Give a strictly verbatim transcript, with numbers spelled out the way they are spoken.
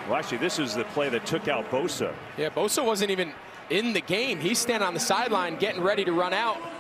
Well, actually, this is the play that took out Bosa. Yeah, Bosa wasn't even in the game. He's standing on the sideline getting ready to run out.